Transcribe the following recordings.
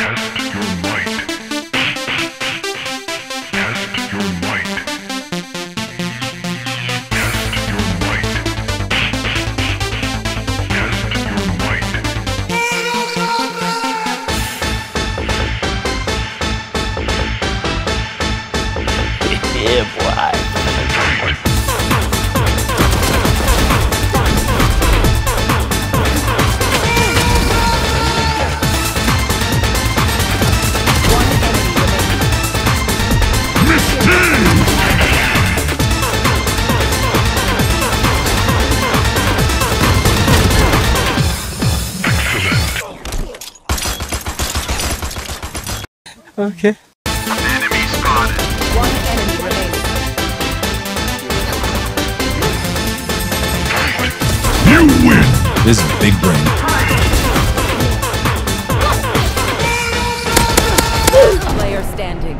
Yeah, boy. Okay. Enemy spotted. One enemy remaining. You win! This is big brain. Player standing.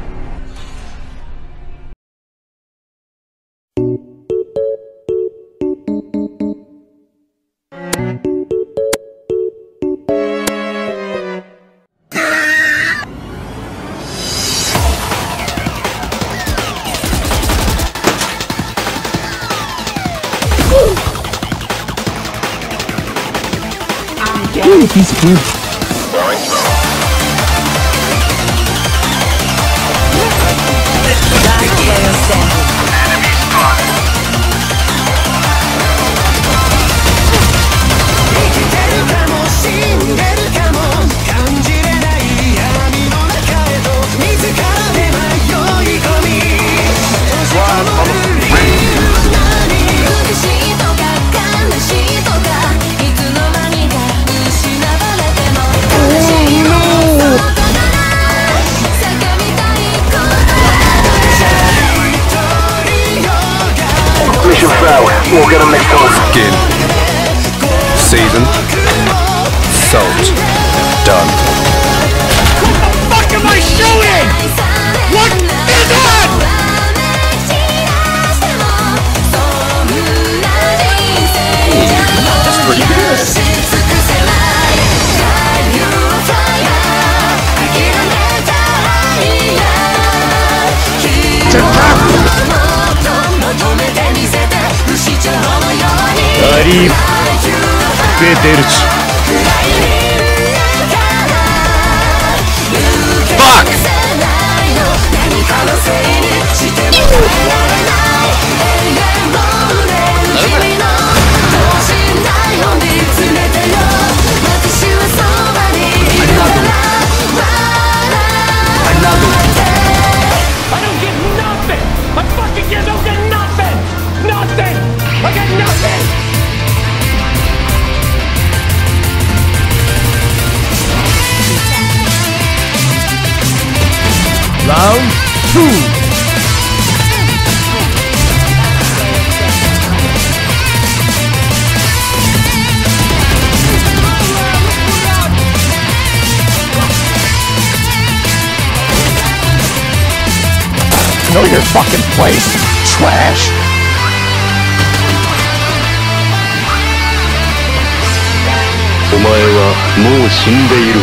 Ooh, piece of food. Last player standing. Enemy spotted. Mission failed. We'll get them next time. Skin. Season. Salt. Done. What the fuck am I shooting? What is that? That's pretty good. I don't get nothing! I fucking don't get nothing! Nothing! I get nothing! Round 2. Know your fucking place, trash! お前はもう死んでいる。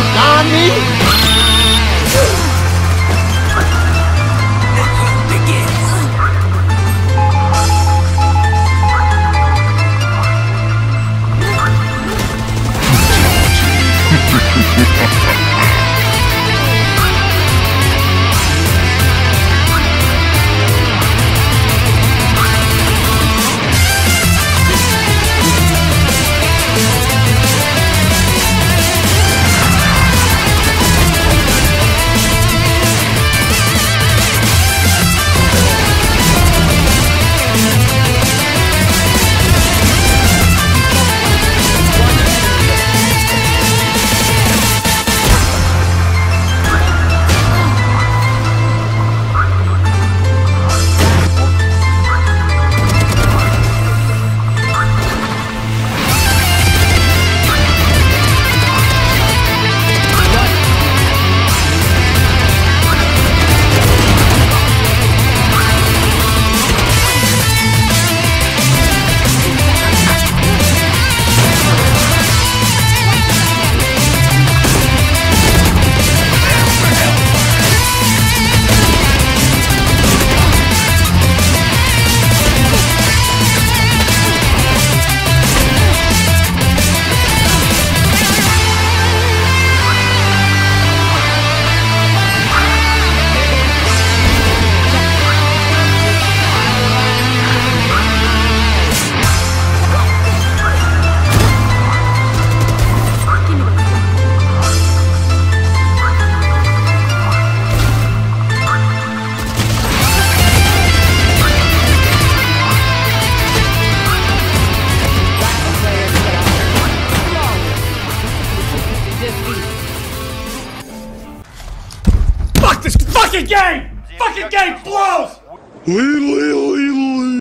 game! Fucking game blows!